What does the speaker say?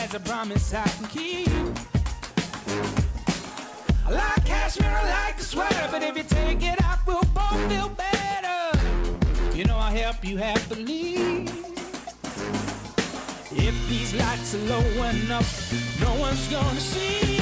That's a promise I can keep. I like cashmere, I like a sweater, but if you take it out, we'll both feel better. You know I'll help you happily. If these lights are low enough, no one's gonna see.